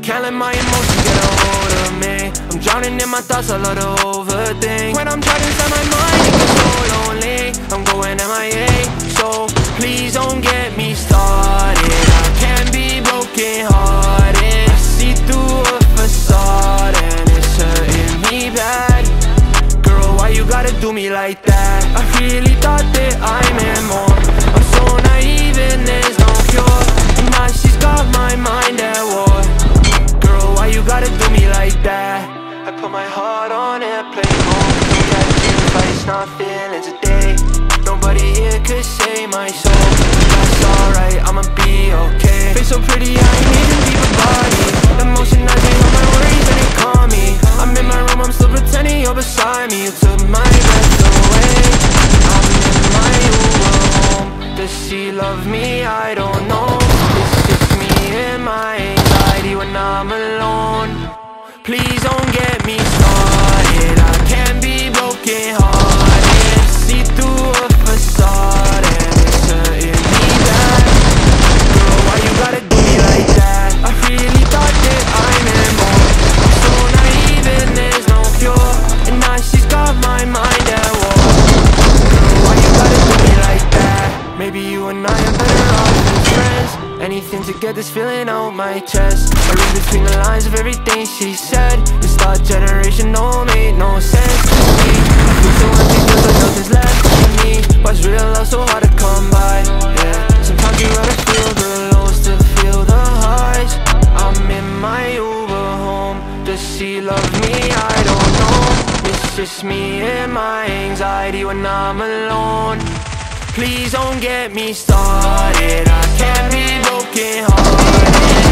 Can't let my emotions get a hold of me. I'm drowning in my thoughts, I love to overthink. When I'm trapped inside my mind, it gets so lonely. I'm going MIA, so please don't get me started. I can't be broken hearted. I see through a facade and it's hurting me bad. Girl, why you gotta do me like that? I really thought that I meant more. I'm so naive and there's no cure. And now she's got my mind at war. Girl, why you gotta do me like that? I put my heart on airplane mode. Don't catch flights, not feeling today. Nobody here could save my soul. That's alright, I'ma be okay. Face so pretty, I ain't even leave a body. Emotionizing all my worries and they call me. I'm in my room, I'm still pretending you're beside me. You took my breath away. I'm in my Uber home. Does she love me? I don't know. It's just me and my anxiety when I'm alone. Please don't get me started. I can't be broken hearted. See through a facade and it's hurting me bad. Girl, why you gotta do me like that? I really thought that I meant more. I'm so naive and there's no cure. And now she's got my mind at war. Girl, why you gotta do me like that? Maybe you and I are better off as friends. Anything to get this feeling out my chest. I read between the lines of everything she said. This thought generation don't make no sense to me. I feel so empty cause like nothing's left in me. Why's real love so hard to come by? Yeah, sometimes you gotta feel the lows to feel the highs. I'm in my Uber home. Does she love me? I don't know. It's just me and my anxiety when I'm alone. Please don't get me started. I can't be broken hearted.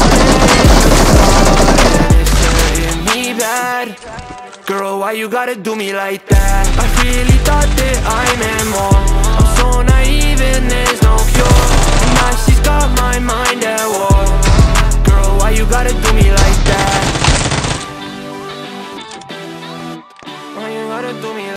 It's hurting me bad. Girl, why you gotta do me like that? I really thought that I meant more. I'm so naive and there's no cure. And now she's got my mind at war. Girl, why you gotta do me